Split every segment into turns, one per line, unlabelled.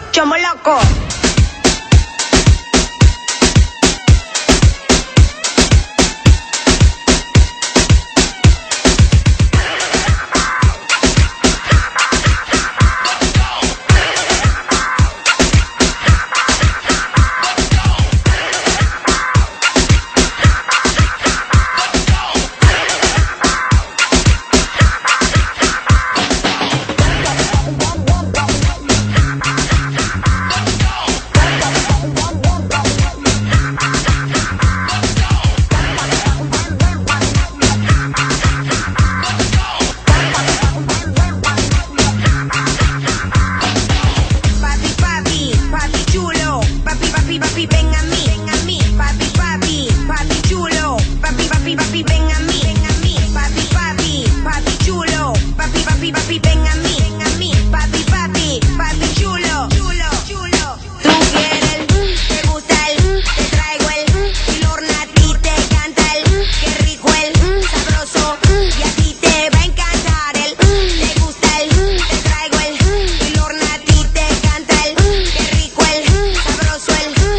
Chomo loco. Papi, ven a mí, papi chulo, papi, ven a mí, papi chulo, papi, ven a mí, papi chulo, tú quieres, te gusta te traigo y Lorna a ti te canta qué rico sabroso, y a ti te va a encantar te gusta te traigo y Lorna a ti te canta qué rico sabroso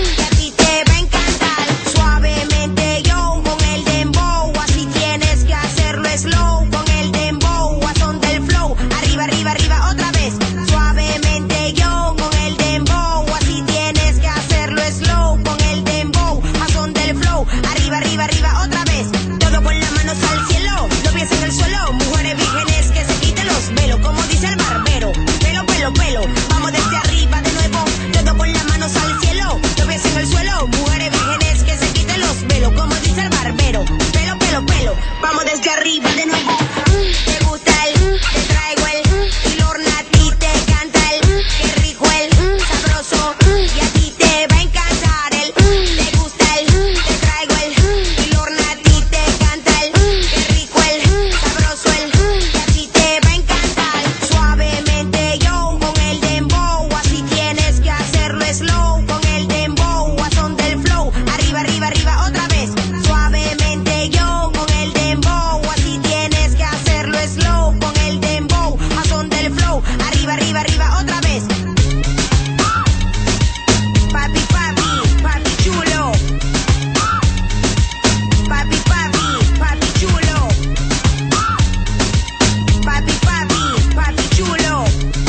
slow con el dembow, a son del flow, arriba, otra vez, suavemente yo con el dembow, así tienes que hacerlo slow con el dembow, a son del flow, arriba, otra vez, todo con las manos al cielo, los pies en el suelo, mujeres vírgenes que se quiten los velos, como dice el barbero, pelo, vamos desde arriba de nuevo, todo con las manos al cielo, los pies en el suelo, mujeres vírgenes que se quiten los velos, como dice el barbero, pelo, vamos desde arriba de nuevo. Te gusta te traigo y Lorna a ti te canta qué rico sabroso, y a ti te va a encantar te gusta te traigo y Lorna a ti te canta qué rico sabroso, y a ti te va a encantar, suavemente yo con el dembow, así tienes que hacerlo slow con el dembow, a son del flow, arriba, otra vez, suavemente yo con el dembow, así tienes que hacerlo slow con el dembow, a son del flow, arriba, otra vez. Papi chulo. Papi chulo. Papi chulo.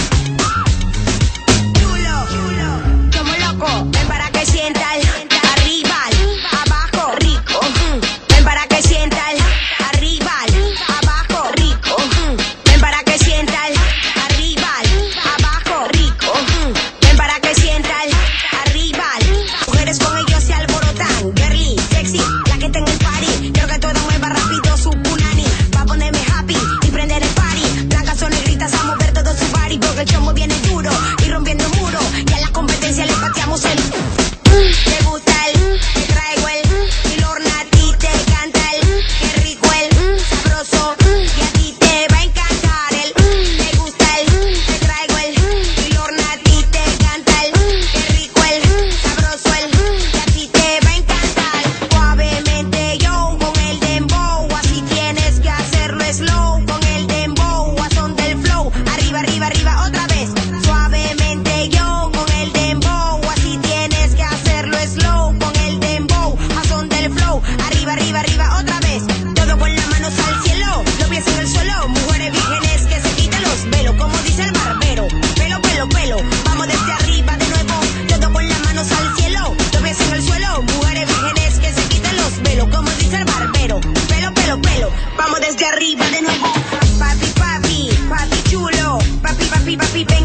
Como loco, ven para que sientas arriba, abajo, rico. Ven para que sientas arriba, abajo, rico. Ven para que sientas arriba, abajo, rico. Ven para que sientas arriba. Mujeres con ellos se alborotan, girly, sexy, la que está en el party. Quiero que todo mueva rápido su punani, va a ponerme happy y prender el party. Blancas o negritas a mover todo su body, porque el chomo viene duro y rompiendo muro. Y a la competencia le pateamos el. Te gusta te traigo y Lorna a ti te canta qué rico sabroso, y a ti te va a encantar te gusta te traigo y Lorna a ti te canta qué rico sabroso, y a ti te va a encantar, suavemente yo con el dembow, así tienes que hacerlo slow con el dembow, a son del flow, arriba, otra vez, suavemente yo con el dembow, así tienes que hacerlo slow con el dembow, a son del flow, arriba, otra vez, todo con las manos al cielo, los pies en el suelo, mujeres vírgenes que se quiten los velos, como dice el barbero, pelo, vamos desde arriba de nuevo, todo con las manos al cielo, los pies en el suelo, mujeres vírgenes que se quiten los velos, como dice el barbero, pelo, vamos desde arriba de nuevo. Papi chulo, papi,